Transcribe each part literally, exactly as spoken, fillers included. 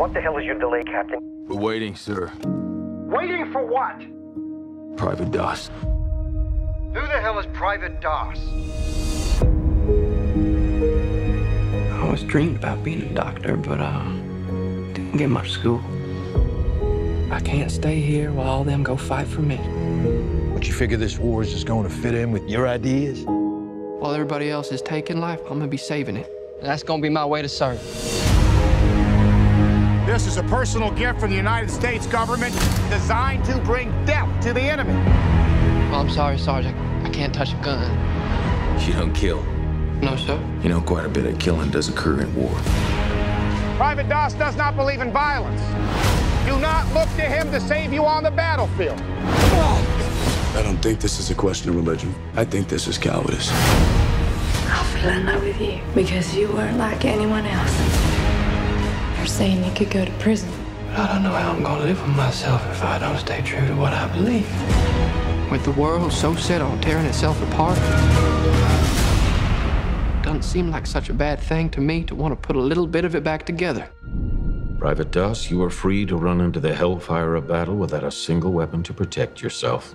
What the hell is your delay, Captain? We're waiting, sir. Waiting for what? Private Doss. Who the hell is Private Doss? I always dreamed about being a doctor, but uh, didn't get much school. I can't stay here while all them go fight for me. But you figure this war is just going to fit in with your ideas? While everybody else is taking life, I'm gonna be saving it. And that's gonna be my way to serve. This is a personal gift from the United States government designed to bring death to the enemy. Well, I'm sorry, Sergeant. I can't touch a gun. You don't kill. No, sir. You know, quite a bit of killing does occur in war. Private Doss does not believe in violence. Do not look to him to save you on the battlefield. I don't think this is a question of religion. I think this is cowardice. I fell in love with you because you weren't like anyone else. You're saying you could go to prison. But I don't know how I'm gonna live with myself if I don't stay true to what I believe. With the world so set on tearing itself apart, it doesn't seem like such a bad thing to me to want to put a little bit of it back together. Private Doss, you are free to run into the hellfire of battle without a single weapon to protect yourself.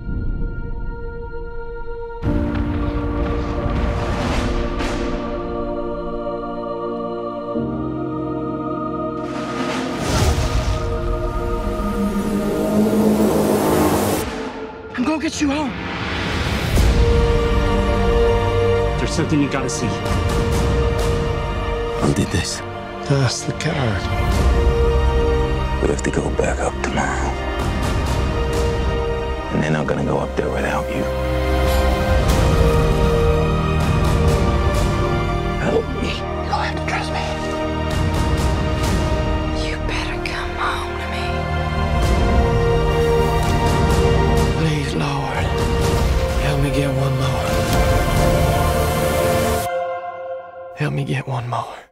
I'm gonna get you home. There's something you gotta see. Who did this? That's the card. We have to go back up tomorrow. And they're not gonna go up there without you. Help me. You'll have to trust me. You better come home to me. Please, Lord, help me get one more. Help me get one more.